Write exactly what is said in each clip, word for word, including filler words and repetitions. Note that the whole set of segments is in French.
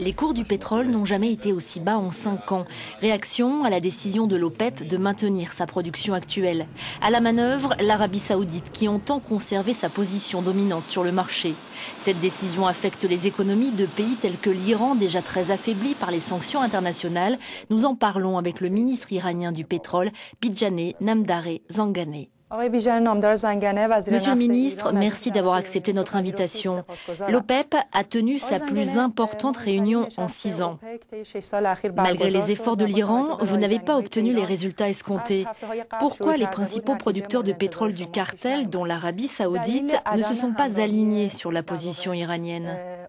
Les cours du pétrole n'ont jamais été aussi bas en cinq ans. Réaction à la décision de l'OPEP de maintenir sa production actuelle. À la manœuvre, l'Arabie Saoudite qui entend conserver sa position dominante sur le marché. Cette décision affecte les économies de pays tels que l'Iran, déjà très affaibli par les sanctions internationales. Nous en parlons avec le ministre iranien du pétrole, Bijaneh Namdar Zanganeh. Monsieur le ministre, merci d'avoir accepté notre invitation. L'OPEP a tenu sa plus importante réunion en six ans. Malgré les efforts de l'Iran, vous n'avez pas obtenu les résultats escomptés. Pourquoi les principaux producteurs de pétrole du cartel, dont l'Arabie Saoudite, ne se sont pas alignés sur la position iranienne?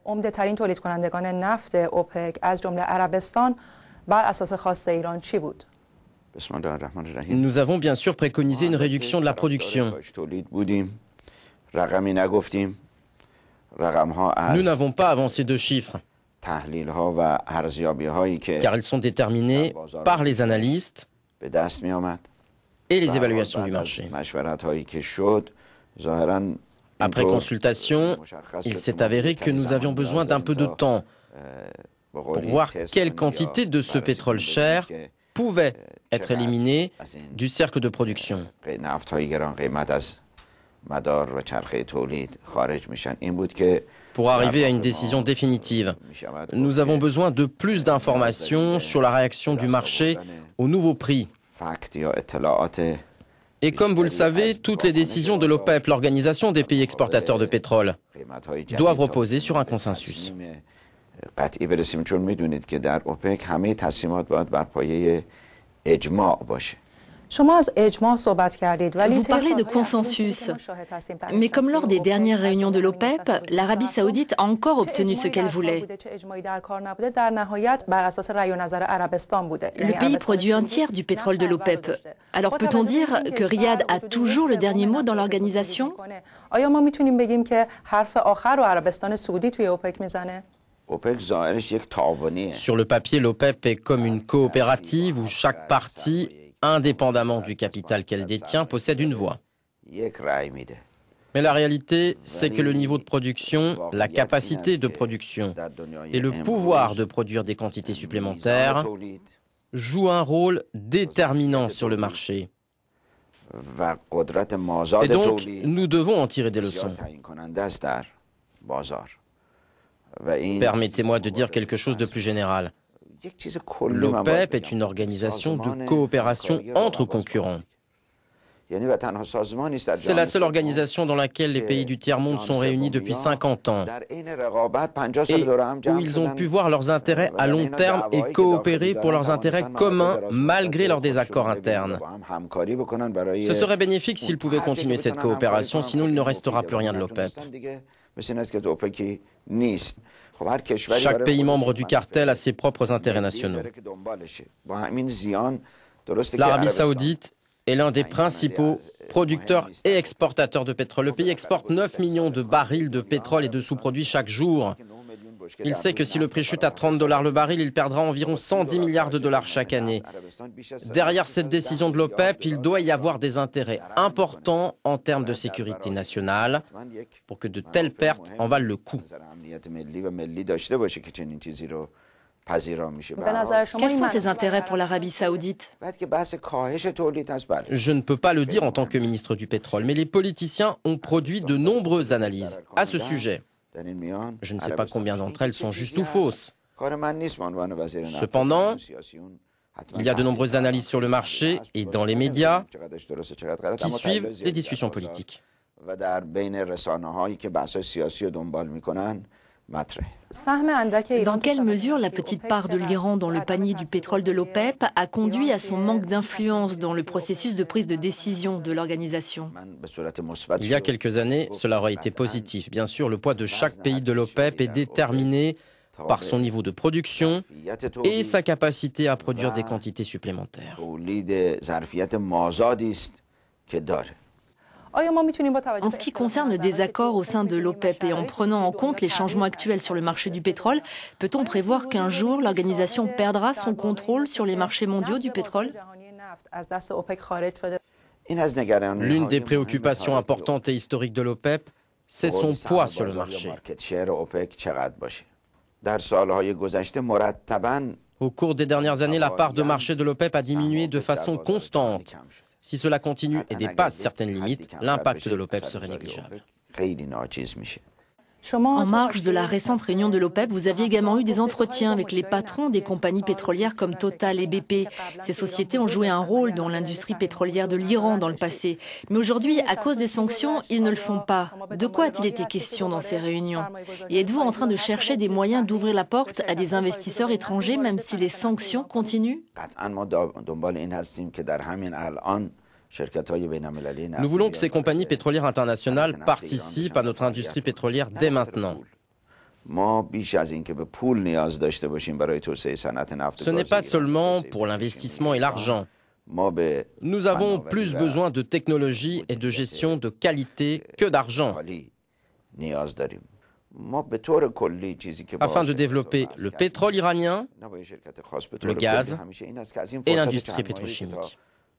Nous avons bien sûr préconisé une réduction de la production. Nous n'avons pas avancé de chiffres, car ils sont déterminés par les analystes et les évaluations du marché. Après consultation, il s'est avéré que nous avions besoin d'un peu de temps pour voir quelle quantité de ce pétrole cher pouvait être éliminé du cercle de production. Pour arriver à une décision définitive, nous avons besoin de plus d'informations sur la réaction du marché au nouveau prix. Et comme vous le savez, toutes les décisions de l'OPEP, l'organisation des pays exportateurs de pétrole, doivent reposer sur un consensus. Vous parlez de consensus, mais comme lors des dernières réunions de l'OPEP, l'Arabie Saoudite a encore obtenu ce qu'elle voulait. Le pays produit un tiers du pétrole de l'OPEP. Alors peut-on dire que Riyad a toujours le dernier mot dans l'organisation ? Sur le papier, l'OPEP est comme une coopérative où chaque partie, indépendamment du capital qu'elle détient, possède une voix. Mais la réalité, c'est que le niveau de production, la capacité de production et le pouvoir de produire des quantités supplémentaires jouent un rôle déterminant sur le marché. Et donc, nous devons en tirer des leçons. Permettez-moi de dire quelque chose de plus général. L'OPEP est une organisation de coopération entre concurrents. C'est la seule organisation dans laquelle les pays du tiers-monde sont réunis depuis cinquante ans et où ils ont pu voir leurs intérêts à long terme et coopérer pour leurs intérêts communs malgré leurs désaccords internes. Ce serait bénéfique s'ils pouvaient continuer cette coopération, sinon il ne restera plus rien de l'OPEP. Chaque pays membre du cartel a ses propres intérêts nationaux. L'Arabie Saoudite est l'un des principaux producteurs et exportateurs de pétrole. Le pays exporte neuf millions de barils de pétrole et de sous-produits chaque jour. Il sait que si le prix chute à trente dollars le baril, il perdra environ cent dix milliards de dollars chaque année. Derrière cette décision de l'OPEP, il doit y avoir des intérêts importants en termes de sécurité nationale pour que de telles pertes en valent le coup. Quels sont ces intérêts pour l'Arabie Saoudite? Je ne peux pas le dire en tant que ministre du pétrole, mais les politiciens ont produit de nombreuses analyses à ce sujet. Je ne sais pas combien d'entre elles sont justes ou fausses. Cependant, il y a de nombreuses analyses sur le marché et dans les médias qui suivent les discussions politiques. Dans quelle mesure la petite part de l'Iran dans le panier du pétrole de l'OPEP a conduit à son manque d'influence dans le processus de prise de décision de l'organisation? Il y a quelques années, cela aurait été positif. Bien sûr, le poids de chaque pays de l'OPEP est déterminé par son niveau de production et sa capacité à produire des quantités supplémentaires. En ce qui concerne le désaccord au sein de l'OPEP et en prenant en compte les changements actuels sur le marché du pétrole, peut-on prévoir qu'un jour l'organisation perdra son contrôle sur les marchés mondiaux du pétrole? L'une des préoccupations importantes et historiques de l'OPEP, c'est son poids sur le marché. Au cours des dernières années, la part de marché de l'OPEP a diminué de façon constante. Si cela continue et dépasse certaines limites, l'impact de l'OPEP serait négligeable. En marge de la récente réunion de l'OPEP, vous aviez également eu des entretiens avec les patrons des compagnies pétrolières comme Total et B P. Ces sociétés ont joué un rôle dans l'industrie pétrolière de l'Iran dans le passé. Mais aujourd'hui, à cause des sanctions, ils ne le font pas. De quoi a-t-il été question dans ces réunions? Et êtes-vous en train de chercher des moyens d'ouvrir la porte à des investisseurs étrangers, même si les sanctions continuent? Nous voulons que ces compagnies pétrolières internationales participent à notre industrie pétrolière dès maintenant. Ce n'est pas seulement pour l'investissement et l'argent. Nous avons plus besoin de technologie et de gestion de qualité que d'argent. Afin de développer le pétrole iranien, le gaz et l'industrie pétrochimique.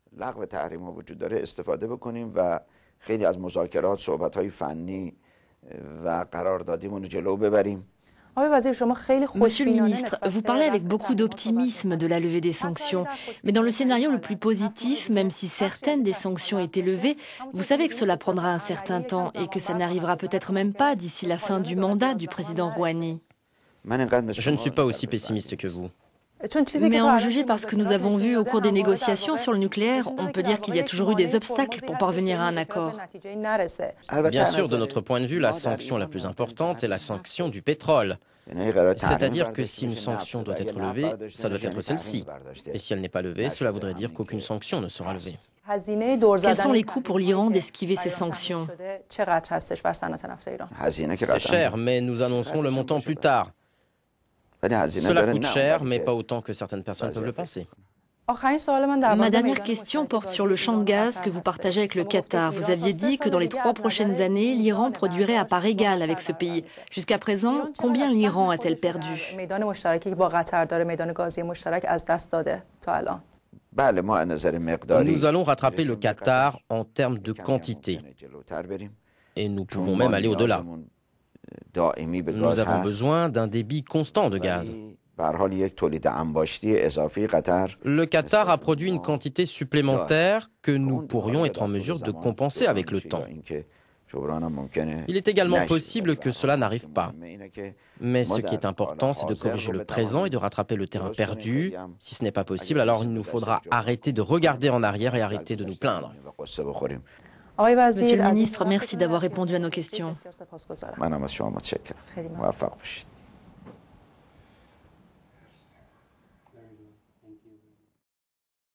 Monsieur le ministre, vous parlez avec beaucoup d'optimisme de la levée des sanctions. Mais dans le scénario le plus positif, même si certaines des sanctions étaient levées, vous savez que cela prendra un certain temps et que ça n'arrivera peut-être même pas d'ici la fin du mandat du président Rouhani. Je ne suis pas aussi pessimiste que vous. Mais en juger par ce que nous avons vu au cours des négociations sur le nucléaire, on peut dire qu'il y a toujours eu des obstacles pour parvenir à un accord. Bien sûr, de notre point de vue, la sanction la plus importante est la sanction du pétrole. C'est-à-dire que si une sanction doit être levée, ça doit être celle-ci. Et si elle n'est pas levée, cela voudrait dire qu'aucune sanction ne sera levée. Quels sont les coûts pour l'Iran d'esquiver ces sanctions? C'est cher, mais nous annoncerons le montant plus tard. Cela coûte cher, mais pas autant que certaines personnes peuvent le penser. Ma dernière question porte sur le champ de gaz que vous partagez avec le Qatar. Vous aviez dit que dans les trois prochaines années, l'Iran produirait à part égale avec ce pays. Jusqu'à présent, combien l'Iran a-t-elle perdu? Nous allons rattraper le Qatar en termes de quantité. Et nous pouvons même aller au-delà. Nous avons besoin d'un débit constant de gaz. Le Qatar a produit une quantité supplémentaire que nous pourrions être en mesure de compenser avec le temps. Il est également possible que cela n'arrive pas. Mais ce qui est important, c'est de corriger le présent et de rattraper le terrain perdu. Si ce n'est pas possible, alors il nous faudra arrêter de regarder en arrière et arrêter de nous plaindre. Monsieur le ministre, merci d'avoir répondu à nos questions.